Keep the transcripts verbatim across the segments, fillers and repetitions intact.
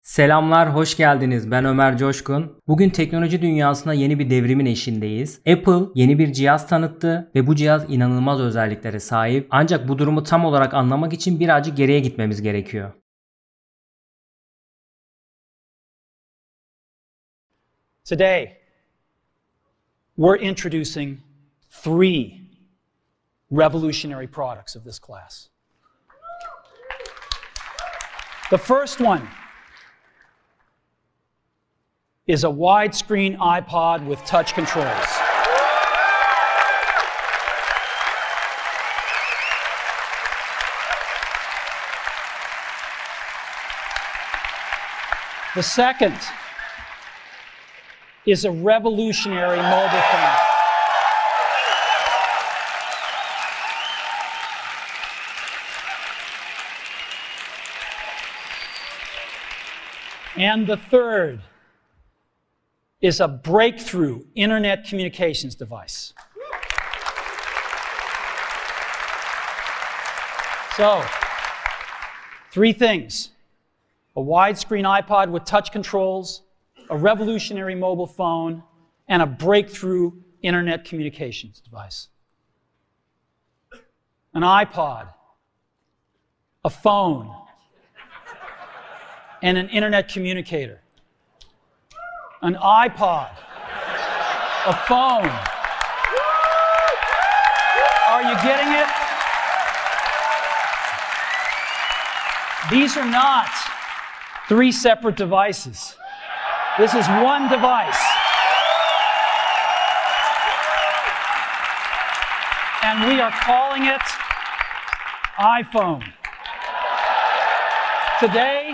Selamlar, hoş geldiniz. Ben Ömer Coşkun. Bugün teknoloji dünyasına yeni bir devrimin eşindeyiz. Apple yeni bir cihaz tanıttı ve bu cihaz inanılmaz özelliklere sahip. Ancak bu durumu tam olarak anlamak için birazcık geriye gitmemiz gerekiyor. Today, we're introducing three revolutionary products of this class. The first one is a widescreen iPod with touch controls. The second is a revolutionary mobile phone. And the third is a breakthrough internet communications device. So, three things: a widescreen iPod with touch controls, a revolutionary mobile phone, and a breakthrough internet communications device. An iPod, a phone, and an internet communicator. An iPod, a phone. Are you getting it? These are not three separate devices. This is one device. And we are calling it iPhone. Today,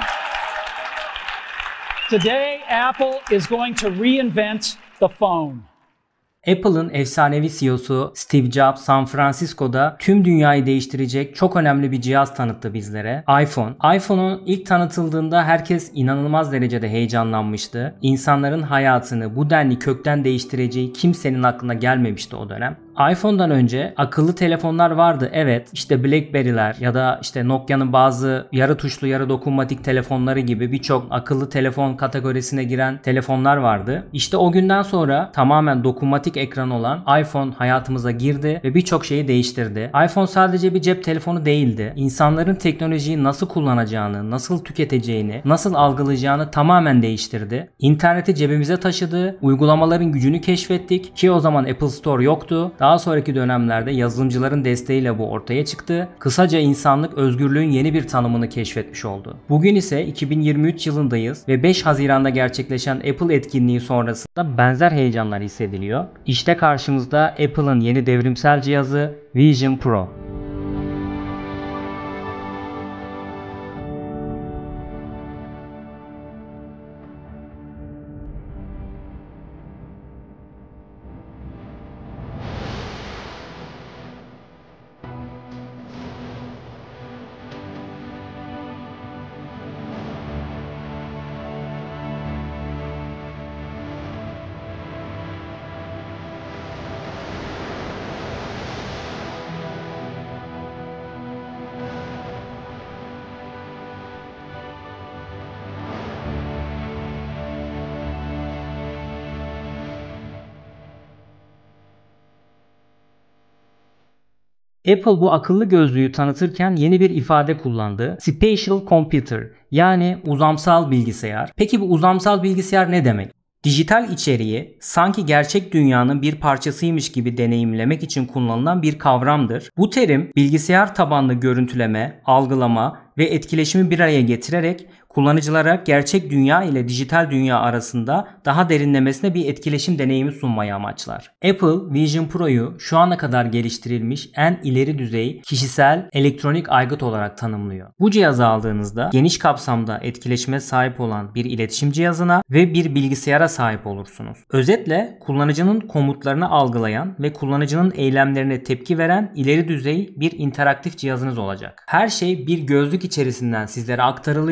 Today, Apple is going to reinvent the phone. Apple'ın efsanevi C E O'su Steve Jobs, San Francisco'da tüm dünyayı değiştirecek çok önemli bir cihaz tanıttı bizlere. iPhone. iPhone'un ilk tanıtıldığında herkes inanılmaz derecede heyecanlanmıştı. İnsanların hayatını bu denli kökten değiştireceği kimsenin aklına gelmemişti o dönem. iPhone'dan önce akıllı telefonlar vardı, evet. İşte BlackBerry'ler ya da işte Nokia'nın bazı yarı tuşlu yarı dokunmatik telefonları gibi birçok akıllı telefon kategorisine giren telefonlar vardı. İşte o günden sonra tamamen dokunmatik ekran olan iPhone hayatımıza girdi ve birçok şeyi değiştirdi. iPhone sadece bir cep telefonu değildi. İnsanların teknolojiyi nasıl kullanacağını, nasıl tüketeceğini, nasıl algılayacağını tamamen değiştirdi. İnterneti cebimize taşıdı, uygulamaların gücünü keşfettik ki o zaman Apple Store yoktu. Daha sonraki dönemlerde yazılımcıların desteğiyle bu ortaya çıktı. Kısaca insanlık özgürlüğün yeni bir tanımını keşfetmiş oldu. Bugün ise iki bin yirmi üç yılındayız ve beş Haziran'da gerçekleşen Apple etkinliği sonrasında benzer heyecanlar hissediliyor. İşte karşımızda Apple'ın yeni devrimsel cihazı Vision Pro. Apple bu akıllı gözlüğü tanıtırken yeni bir ifade kullandı. Spatial Computer, yani uzamsal bilgisayar. Peki bu uzamsal bilgisayar ne demek? Dijital içeriği sanki gerçek dünyanın bir parçasıymış gibi deneyimlemek için kullanılan bir kavramdır. Bu terim bilgisayar tabanlı görüntüleme, algılama ve etkileşimi bir araya getirerek kullanıcılara gerçek dünya ile dijital dünya arasında daha derinlemesine bir etkileşim deneyimi sunmayı amaçlar. Apple Vision Pro'yu şu ana kadar geliştirilmiş en ileri düzey kişisel elektronik aygıt olarak tanımlıyor. Bu cihazı aldığınızda geniş kapsamda etkileşime sahip olan bir iletişim cihazına ve bir bilgisayara sahip olursunuz. Özetle kullanıcının komutlarını algılayan ve kullanıcının eylemlerine tepki veren ileri düzey bir interaktif cihazınız olacak. Her şey bir gözlük içerisinden sizlere aktarılıyor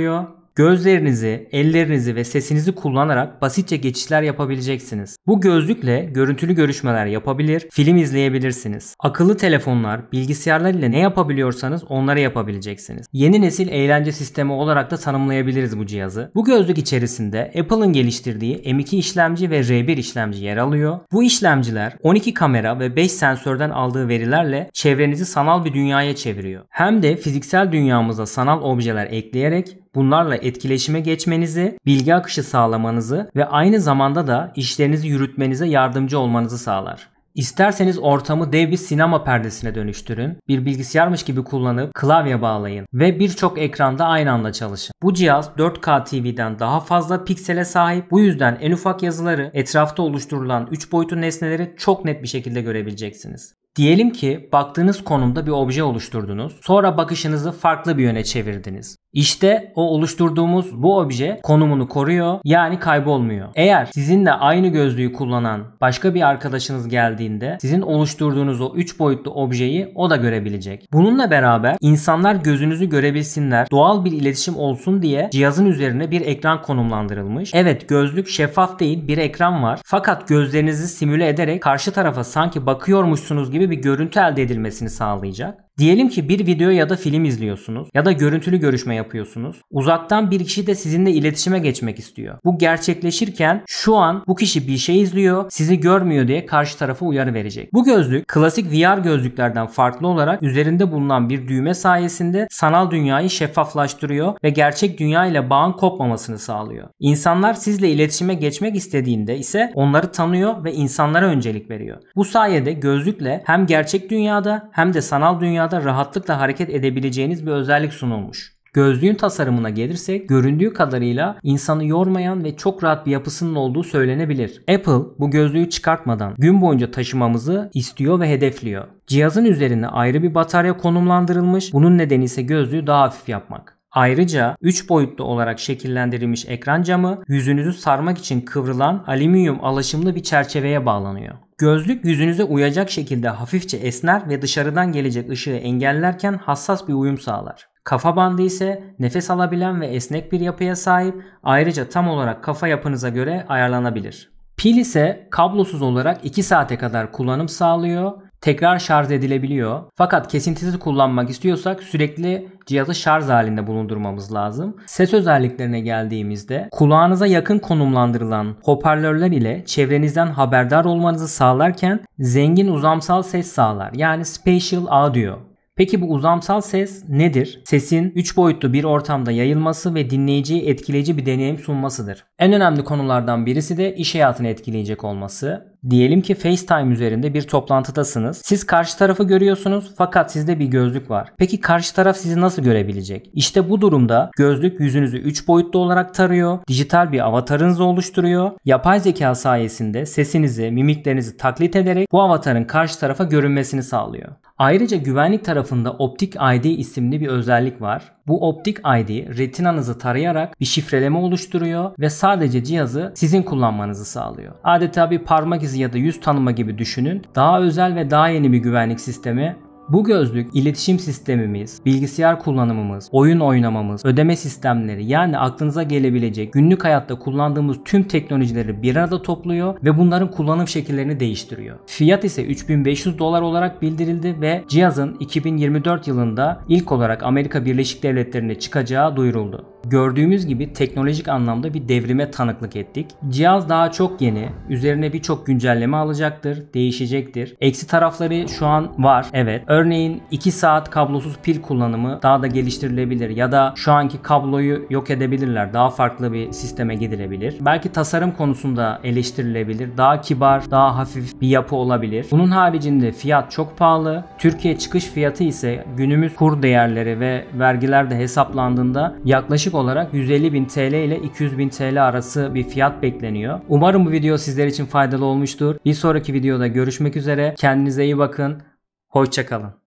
Gözlerinizi, ellerinizi ve sesinizi kullanarak basitçe geçişler yapabileceksiniz. Bu gözlükle görüntülü görüşmeler yapabilir, film izleyebilirsiniz. Akıllı telefonlar, bilgisayarlar ile ne yapabiliyorsanız onları yapabileceksiniz. Yeni nesil eğlence sistemi olarak da tanımlayabiliriz bu cihazı. Bu gözlük içerisinde Apple'ın geliştirdiği M iki işlemci ve R bir işlemci yer alıyor. Bu işlemciler on iki kamera ve beş sensörden aldığı verilerle çevrenizi sanal bir dünyaya çeviriyor. Hem de fiziksel dünyamıza sanal objeler ekleyerek bunlarla etkileşime geçmenizi, bilgi akışı sağlamanızı ve aynı zamanda da işlerinizi yürütmenize yardımcı olmanızı sağlar. İsterseniz ortamı dev bir sinema perdesine dönüştürün, bir bilgisayarmış gibi kullanıp klavye bağlayın ve birçok ekranda aynı anda çalışın. Bu cihaz dört K T V'den daha fazla piksele sahip, bu yüzden en ufak yazıları, etrafta oluşturulan üç boyutlu nesneleri çok net bir şekilde görebileceksiniz. Diyelim ki baktığınız konumda bir obje oluşturdunuz, sonra bakışınızı farklı bir yöne çevirdiniz. İşte o oluşturduğumuz bu obje konumunu koruyor, yani kaybolmuyor. Eğer sizinle aynı gözlüğü kullanan başka bir arkadaşınız geldiğinde sizin oluşturduğunuz o üç boyutlu objeyi o da görebilecek. Bununla beraber insanlar gözünüzü görebilsinler, doğal bir iletişim olsun diye cihazın üzerine bir ekran konumlandırılmış. Evet, gözlük şeffaf değil, bir ekran var. Fakat gözlerinizi simüle ederek karşı tarafa sanki bakıyormuşsunuz gibi bir görüntü elde edilmesini sağlayacak. Diyelim ki bir video ya da film izliyorsunuz ya da görüntülü görüşme yapıyorsunuz. Uzaktan bir kişi de sizinle iletişime geçmek istiyor. Bu gerçekleşirken şu an bu kişi bir şey izliyor, sizi görmüyor diye karşı tarafa uyarı verecek. Bu gözlük klasik V R gözlüklerden farklı olarak üzerinde bulunan bir düğme sayesinde sanal dünyayı şeffaflaştırıyor ve gerçek dünya ile bağın kopmamasını sağlıyor. İnsanlar sizle iletişime geçmek istediğinde ise onları tanıyor ve insanlara öncelik veriyor. Bu sayede gözlükle hem gerçek dünyada hem de sanal dünyada rahatlıkla hareket edebileceğiniz bir özellik sunulmuş. Gözlüğün tasarımına gelirsek, göründüğü kadarıyla insanı yormayan ve çok rahat bir yapısının olduğu söylenebilir. Apple bu gözlüğü çıkartmadan gün boyunca taşımamızı istiyor ve hedefliyor. Cihazın üzerine ayrı bir batarya konumlandırılmış, bunun nedeni ise gözlüğü daha hafif yapmak. Ayrıca üç boyutlu olarak şekillendirilmiş ekran camı yüzünüzü sarmak için kıvrılan alüminyum alaşımlı bir çerçeveye bağlanıyor. Gözlük yüzünüze uyacak şekilde hafifçe esner ve dışarıdan gelecek ışığı engellerken hassas bir uyum sağlar. Kafa bandı ise nefes alabilen ve esnek bir yapıya sahip, ayrıca tam olarak kafa yapınıza göre ayarlanabilir. Pil ise kablosuz olarak iki saate kadar kullanım sağlıyor. Tekrar şarj edilebiliyor. Fakat kesintisiz kullanmak istiyorsak sürekli cihazı şarj halinde bulundurmamız lazım. Ses özelliklerine geldiğimizde kulağınıza yakın konumlandırılan hoparlörler ile çevrenizden haberdar olmanızı sağlarken zengin uzamsal ses sağlar. Yani spatial audio. Peki bu uzamsal ses nedir? Sesin üç boyutlu bir ortamda yayılması ve dinleyiciye etkileyici bir deneyim sunmasıdır. En önemli konulardan birisi de iş hayatını etkileyecek olması. Diyelim ki FaceTime üzerinde bir toplantıdasınız. Siz karşı tarafı görüyorsunuz fakat sizde bir gözlük var. Peki karşı taraf sizi nasıl görebilecek? İşte bu durumda gözlük yüzünüzü üç boyutlu olarak tarıyor, dijital bir avatarınızı oluşturuyor. Yapay zeka sayesinde sesinizi, mimiklerinizi taklit ederek bu avatarın karşı tarafa görünmesini sağlıyor. Ayrıca güvenlik tarafında Optic I D isimli bir özellik var. Bu Optic I D retinanızı tarayarak bir şifreleme oluşturuyor ve sadece cihazı sizin kullanmanızı sağlıyor. Adeta bir parmak izi ya da yüz tanıma gibi düşünün. Daha özel ve daha yeni bir güvenlik sistemi. Bu gözlük iletişim sistemimiz, bilgisayar kullanımımız, oyun oynamamız, ödeme sistemleri, yani aklınıza gelebilecek günlük hayatta kullandığımız tüm teknolojileri bir arada topluyor ve bunların kullanım şekillerini değiştiriyor. Fiyat ise üç bin beş yüz dolar olarak bildirildi ve cihazın iki bin yirmi dört yılında ilk olarak Amerika Birleşik Devletleri'nde çıkacağı duyuruldu. Gördüğümüz gibi teknolojik anlamda bir devrime tanıklık ettik. Cihaz daha çok yeni, üzerine birçok güncelleme alacaktır, değişecektir. Eksi tarafları şu an var, evet. Örneğin iki saat kablosuz pil kullanımı daha da geliştirilebilir ya da şu anki kabloyu yok edebilirler. Daha farklı bir sisteme gidilebilir. Belki tasarım konusunda eleştirilebilir. Daha kibar, daha hafif bir yapı olabilir. Bunun haricinde fiyat çok pahalı. Türkiye çıkış fiyatı ise günümüz kur değerleri ve vergiler de hesaplandığında yaklaşık olarak yüz elli bin T L ile iki yüz bin T L arası bir fiyat bekleniyor. Umarım bu video sizler için faydalı olmuştur. Bir sonraki videoda görüşmek üzere. Kendinize iyi bakın. Hoşça kalın.